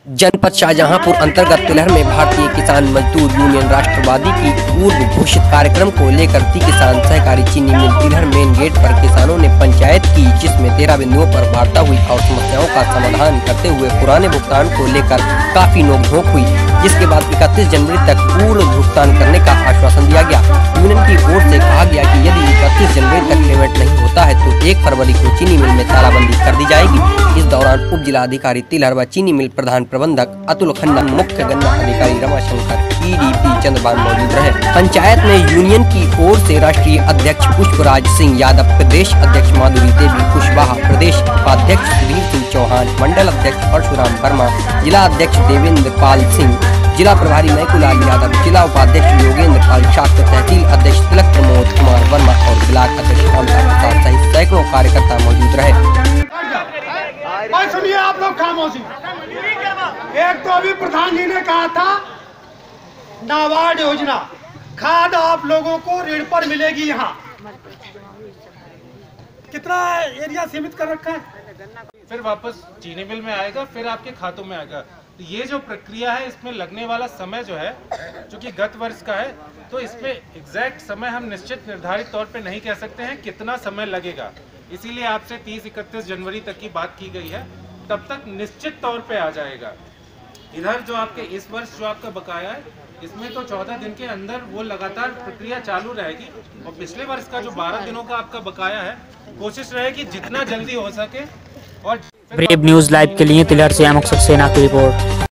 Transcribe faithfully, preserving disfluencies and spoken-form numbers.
जनपद शाहजहांपुर अंतर्गत तिलहर में भारतीय किसान मजदूर यूनियन राष्ट्रवादी की पूर्व घोषित कार्यक्रम को लेकर ती किसान सहकारी चीनी मिल तिलहर मेन गेट पर किसानों ने पंचायत की, जिसमें तेरह बिंदुओं पर वार्ता हुई और समस्याओं का समाधान करते हुए पुराने भुगतान को लेकर काफी नोकझोंक हुई, जिसके बाद इकतीस जनवरी तक पूर्ण भुगतान करने का आश्वासन दिया गया। यूनियन की ओर से कहा गया कि यदि इकतीस जनवरी तक पेमेंट नहीं होता है तो एक फरवरी को चीनी मिल में तालाबंदी कर दी जाएगी। इस दौरान उप जिला अधिकारी तिलहर व चीनी मिल प्रधान प्रबंधक अतुल खन्ना, मुख्य गन्ना अधिकारी रमाशंकर, पीडीपी चंद्रबान मौजूद रहे। पंचायत में यूनियन की ओर से राष्ट्रीय अध्यक्ष पुष्पराज सिंह यादव, प्रदेश अध्यक्ष माधुरी देवी कुशवाहा, प्रदेश उपाध्यक्ष सुधीर सिंह चौहान, मंडल अध्यक्ष परशुराम वर्मा, जिला अध्यक्ष देवेंद्र पाल सिंह, जिला प्रभारी मैकुलाल यादव, जिला उपाध्यक्ष योगेंद्र पाल शाक्त, तहसील अध्यक्ष तिलक प्रमोद कुमार वर्मा और ब्लॉक अध्यक्ष ममता प्रसाद सहित सैकड़ों कार्यकर्ता मौजूद रहे। और सुनिए आप लोग खामोशी। एक तो अभी प्रधान जी ने कहा था नाबार्ड योजना, खाद आप लोगों को ऋण पर मिलेगी। यहाँ कितना एरिया सीमित कर रखा है, फिर वापस चीनी मिल में आएगा, फिर आपके खातों में आएगा। तो ये जो प्रक्रिया है, इसमें लगने वाला समय जो है, जो कि गत वर्ष का है, तो इसमें एग्जैक्ट समय हम निश्चित निर्धारित तौर पे नहीं कह सकते हैं कितना समय लगेगा। इसीलिए आपसे तीस इकतीस जनवरी तक की बात की गई है, तब तक निश्चित तौर पे आ जाएगा। इधर जो आपके इस वर्ष जो आपका बकाया है, इसमें तो चौदह दिन के अंदर वो लगातार प्रक्रिया चालू रहेगी। और पिछले वर्ष का जो बारह दिनों का आपका बकाया है, कोशिश रहेगी जितना जल्दी हो सके। और ब्रेव न्यूज लाइव के लिए तिलहर से अमुक सक्सेना की रिपोर्ट।